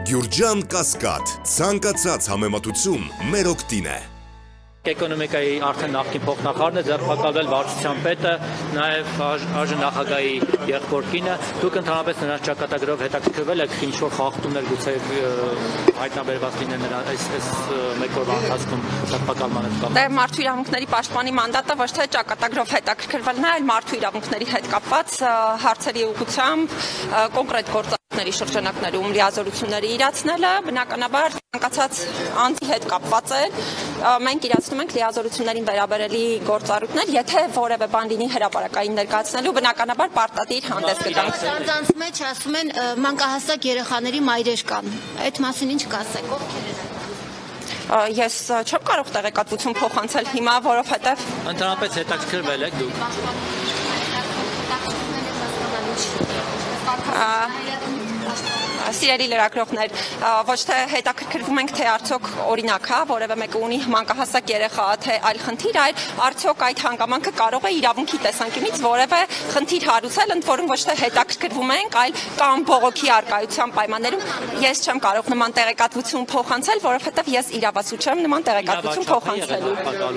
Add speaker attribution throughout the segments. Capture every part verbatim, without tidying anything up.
Speaker 1: Գյուրջան Կասկադ, ցանկացած համեմատություն մեր օգտին է։
Speaker 2: Էկոնոմիկայի արդեն նախկին փոխնախարարն է, ձերբակալվել վարչության պետը, նաև այժմ նախագահի եղբորկինը։ Դուք ընդհանրապես նրանց ճակատագրով հետաքրքրվել եք ինչ-որ խախտումներ գուցե հայտնաբերված լինեն նրան այս մեկ օրվա ընթացքում ձերբակալման հետ կապված։
Speaker 3: Դե մարդու իրավունքների պաշտպանի մանդատը ոչ թե ճակատագրով հետաքրքրվելն է, այլ մարդու իրավունքների հետ կապված հարցերի ուղղությամբ կոնկրետ գործառույթների շրջանակներում լիազորությունների իրացնելը, բնականաբար ցանկացած անձի հետ կապված է։ Մենք իրացնում ենք լիազորություններին վերաբերելի գործառույթներ, եթե որևէ բան լինի հրապարակային ներկայացնելու, բնականաբար պարտադիր հանդես կգանք։
Speaker 4: Անձանց մեջ ասում են մանկահասակ երեխաների մայրեր կան։ Այդ մասին ինչ կասեք, ովքեր են։
Speaker 3: Ես չեմ կարող տեղեկատվություն փոխանցել հիմա, որովհետև
Speaker 2: Ընդհանրապես հետաքրքրվել եք դուք։
Speaker 3: Սիրելի լրագրողներ, ոչ թե հետաքրքրվում ենք, թե արդյոք օրինակ հա, որևէ մեկը ունի մանկահասակ երեխա, թե այլ խնդիր, այլ արդյոք այդ հանգամանքը կարող է իրավունքի տեսանկյունից որևէ խնդիր հարուցել, ընդ որում ոչ թե հետաքրքրվում ենք, այլ կամ բողոքի արկայության պայմաններում ես չեմ կարող նման տեղեկատվություն փոխանցել, որովհետև ես իրավասու չեմ նման տեղեկատվություն փոխանցելու։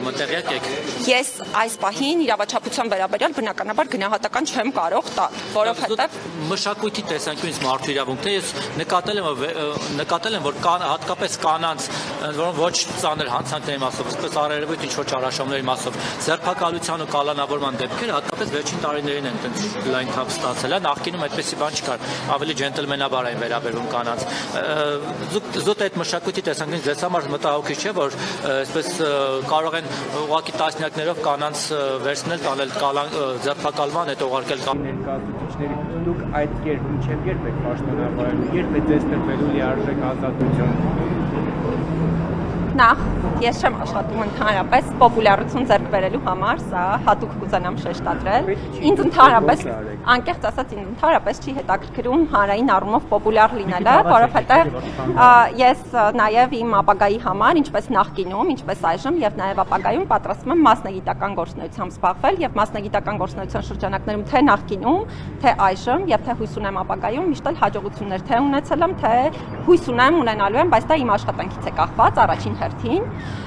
Speaker 3: Ես այս պահին իրավաչափության վերաբերյալ բնականաբար գնահատական չեմ կարող տալ, որովհետև
Speaker 2: մշակույթի տեսանկյունից մարդու իրավունքները ես նկատել եմ նկատել եմ որ կան հատկապես կանանց որոնք ոչ ծանր հանցանքների մասով այսպես առերևույթ ինչ որ ճարաշահումների մասով ձերբակալության ու կալանավորման դեպքերը հատկապես վերջին տարիներին են այդպես լայն թափ ստացել նախկինում այդպեսի բան չկար ավելի ջենտլմենաբար էին վերաբերվում կանանց զուտ այդ մշակույթի տեսանկյունից ձեզ համար մտահոգիչ չէ որ այսպես կարող են ուղղակի տասնյակներով կանանց վերցնել տանել ձերբակալման հետ ուղարկել կամ
Speaker 5: ներկայացուցիչների դուք այդ կերպ ինչև երբ եք պաշտոնավարելու, երբ է ձեզ տրվելու լիարժեք ազատություն։
Speaker 3: Նախ ես չեմ աշխատում ընդհանրապես պոպուլարություն ձեռք բերելու համար, սա հատուկ կուզենամ շեշտադրել։ Ինձ ընդհանրապես, անկեղծ ասած, ինձ ընդհանրապես չի հետաքրքրում հանրային առումով պոպուլար լինելը, որովհետև ես նաև իմ ապագայի համար, ինչպես նախկինում, ինչպես այժմ եւ նաև ապագայում պատրաստվում եմ մասնագիտական գործունեությամբ զբաղվել եւ մասնագիտական գործունեության շրջանակներում թե նախկինում, թե այժմ եւ թե հույս ունեմ ապագայում միշտ էլ հաջողություններ թե ունեցել եմ, թե հույս ունեմ ունենալու եմ, բայց դա իմ աշխատանքից է կախված առաջին հերթին,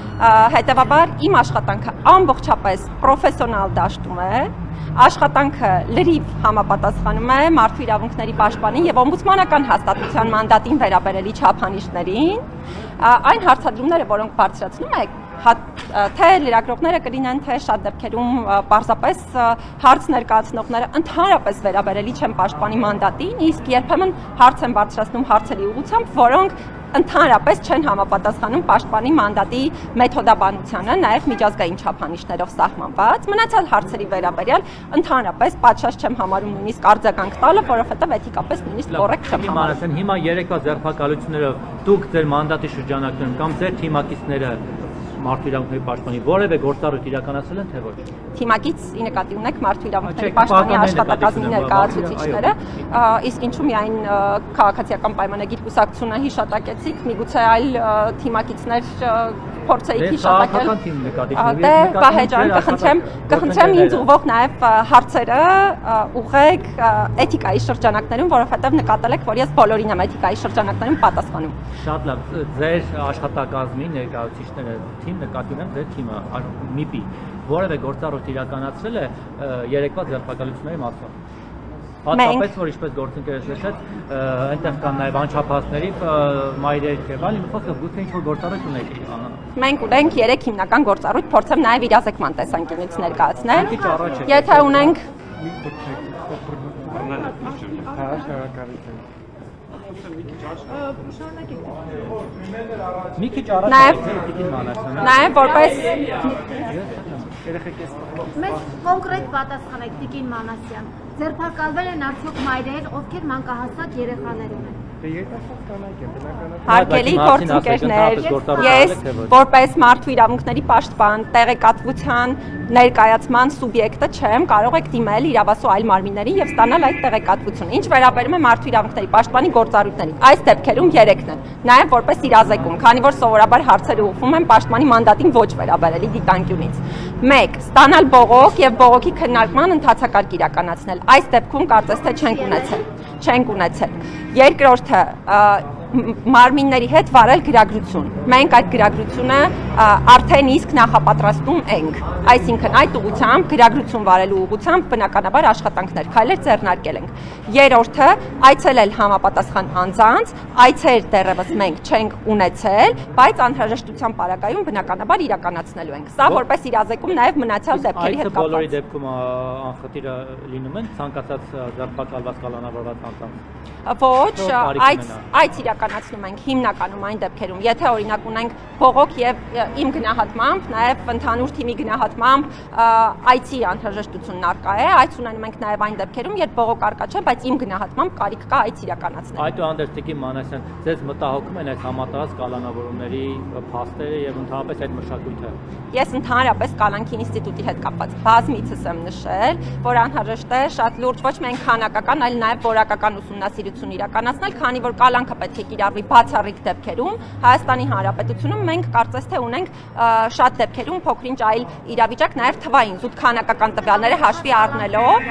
Speaker 3: հետևաբար իմ աշխատանքը ամբողջապես պրոֆեսիոնալ դաշտում է, աշխատանքը լրիվ համապատասխանում է մարդու իրավունքների պաշտպանին եւ օմբուդսմանական հաստատության մանդատին վերաբերելի չափանիշներին, այն հարցադրումները, որոնք բարձրացնում եք, թե լրագրողները կլինեն, թե շատ դեպքերում պարզապես հարց ներկայացնողները ընդհանրապես վերաբերելի չեն պաշտպանի մանդատին, իսկ երբեմն հարց են բարձրացնում հարցերի ուղղությամբ, որոնք ընդհանրապես չեն համապատասխանում պաշտպանի մանդատի մեթոդաբանությանը, նաև միջազգային չափանիշներով սահմանված, մնացյալ հարցերի վերաբերյալ ընդհանրապես պատշաճ չեմ համարում նույնիսկ արձագանք տալը, որովհետև էթիկապես նույնիսկ կոռեկտ չեմ համարում։
Speaker 2: Հիմա երեկվա ձերբակալությունները դուք ձեր մանդատի շրջանակներում կամ ձեր թիմակիցները մարդու իրավունքների պաշտպանի որևէ գործառույթ իրականացրել են թե ոչ։
Speaker 3: Թիմակից ի նկատի ունեք մարդու իրավունքների պաշտպանի աշխատակազմի ներկայացուցիչները, իսկ ինչու միայն քաղաքացիական պայմանագիր կուսակցությունը հիշատակեցիք, միգուցե այլ թիմակիցներ փորձեիք հիշատակել։ Դե Վահե ջան, կխնդրեմ, կխնդրեմ ինձ ուղղող նաև հարցերը ուղղեք էթիկայի շրջանակներում, որովհետև նկատել եք, որ ես բոլորին եմ էթիկայի շրջանակներում պատասխանում։
Speaker 2: Շատ լավ, ձեր աշխատակազմի ներկայացուցիչները թիմ նկատի ունեմ ձեր թիմը ՄԻՊ-ի որևէ գործառույթ իրականացրել է երեկվա ձերբակալությունների մասով։ Հատկապես որ ինչպես գործընկերս նշեց, այնտեղ կան նաև անչափահասների մայրեր եւ այլն, խոսքը գուցե ինչ-որ գործառույթ ունեք։
Speaker 3: Մենք ունենք երեք հիմնական գործառույթ, փորձեմ նաև իրազեկման տեսանկյունից ներկայացնել։ Եթե ունենք
Speaker 2: մի քիչ առաջ
Speaker 3: նաև որպես
Speaker 4: Մեզ կոնկրետ պատասխանեք Տիկին Մանասյան, ձերբակալվել են արդյոք մայրեր, ովքեր մանկահասակ երեխաներ ունեն։
Speaker 3: Հարգելի գործընկերներ, ես որպես մարդու իրավունքների պաշտպան, տեղեկատվության ներկայացման սուբյեկտը չեմ, կարող եք դիմել իրավասու այլ մարմիններին եւ ստանալ այդ տեղեկատվությունը։ Ինչ վերաբերում է մարդու իրավունքների պաշտպանի գործառույթներին, այս դեպքերում երեքն են, նաեւ որպես իրազեկում, քանի որ սովորաբար հարցերը ուղղվում են պաշտպանի մանդատին ոչ վերաբերելի դիտանկյունից։ մեկ Ստանալ բողոք եւ բողոքի քննարկման ընթացակարգ իրականացնել։ Այս դեպքում կարծես թե չենք ունեցել, չենք ունեցել։ Երկրորդը մարմինների հետ վարել գրագրություն։ Մենք այդ գրագրությունը արդեն իսկ նախապատրաստում ենք։ Այսինքն այդ ուղղությամբ գրագրություն վարելու ուղղությամբ բնականաբար աշխատանքներ, քայլեր ձեռնարկել ենք։ Երրորդը այցելել համապատասխան անձանց, այցեր դեռևս մենք չենք ունեցել, բայց անհրաժեշտության պարագայում բնականաբար իրականացնելու ենք։ Սա որպես իրազեկում նաև մնացյալ դեպքերի հետ կապված։
Speaker 2: Բոլորի դեպքում անխտիր լինում են ցանկացած ձերբակալված կալանավորված անձանց։
Speaker 3: Ոչ, այդ այդ իրականացնում ենք հիմնականում այն դեպքերում, եթե օրինակ ունենք բողոք եւ իմ գնահատմամբ, նաեւ ընդհանուր թիմի գնահատմամբ այցի անհրաժեշտությունն արկա է, այց ունենում ենք նաեւ այն դեպքերում, երբ բողոք արկա չէ, բայց իմ գնահատմամբ կարիք կա այց իրականացնել։
Speaker 2: Այդուհանդերձ Տիկին Մանասյան, ձեզ մտահոգում են այդ համատարած կալանավորումների փաստերը եւ ընդհանրապես այդ մշակույթը։
Speaker 3: Ես ընդհանրապես Կալանքի ինստիտուտի հետ կապված բազմիցս եմ նշել, որ անհրաժեշտ է շատ լուրջ ոչ միայն քանակական, այլ նաեւ որակական ուսումնասիրություն իրականացնել, քանի որ Կալանքը պետք է կիրառվի բացառիկ դեպքերում, Հայաստանի Հանրապետությունում մենք կարծես թե ունենք շատ դեպքերում փոքրինչ այլ իրավիճակ, նաեւ թվային զուտ քանակական տվյալները հաշվի առնելով։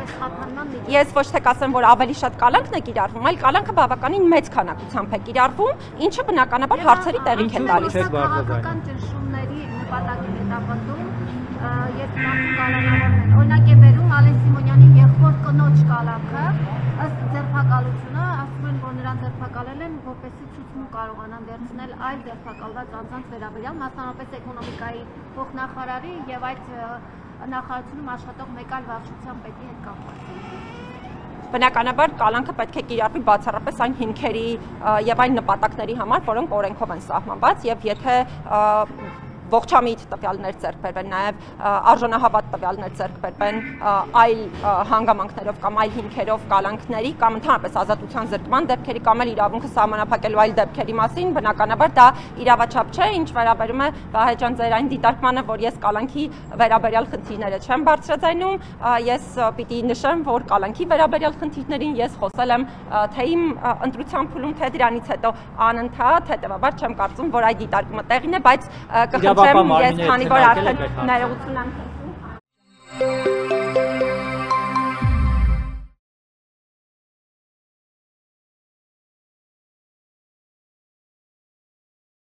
Speaker 3: Ես ոչ թե կասեմ, որ ավելի շատ Կալանքն է կիրառվում, այլ Կալանքը բավականին մեծ քանակությամբ է կիրառվում, ինչը բնականաբար հարցերի տեղիք է տալիս։
Speaker 4: Քաղաքական ճնշումների նպատակի հետապնդում երբ մարդիկ կալանավորվում են, օրինակ է բերում Ալեն Սիմոնյանի եղբոր կնոջ Կալանքը, ըստ ձերբակալությունը ասում են, որ նրան ձերբակալել են, որպեսզի ցուցմուն կարողանան վերցնել այլ ձերբակալված անձանց վերաբերյալ, մասնավորապես էկոնոմիկայի փոխնախարարի եւ այդ նախարարությունում աշխատող մեկ այլ վարչության պետի հետ կապված։
Speaker 3: Բնականաբար Կալանքը պետք է կիրառվի բացառապես այն հիմքերի եւ այն նպատակների համար, որոնք օրենքով են սահմանված, եւ եթե ողջամիտ տվյալներ ձեռք բերվեն, նաև արժանահավատ տվյալներ ձեռք բերվեն այլ հանգամանքներով կամ այլ հիմքերով կալանքների կամ ընդհանրապես ազատության զրկման դեպքերի կամ էլ իրավունքը սահմանափակելու այլ դեպքերի մասին, բնականաբար դա իրավաչափ չէ, ինչ վերաբերում է Վահե ջան ձեր այն դիտարկմանը, որ ես կալանքի վերաբերյալ խնդիրները չեմ բարձրաձայնում, ես պիտի նշեմ, որ կալանքի վերաբերյալ խնդիրներին ես խոսել եմ թե իմ ընտրության փուլում, թե դրանից հետո անընդհատ, հետևաբար չեմ կարծում, որ այդ դիտարկումը տեղին է, բայց կխնդրեմ ես քանի որ արդեն ներողություն եմ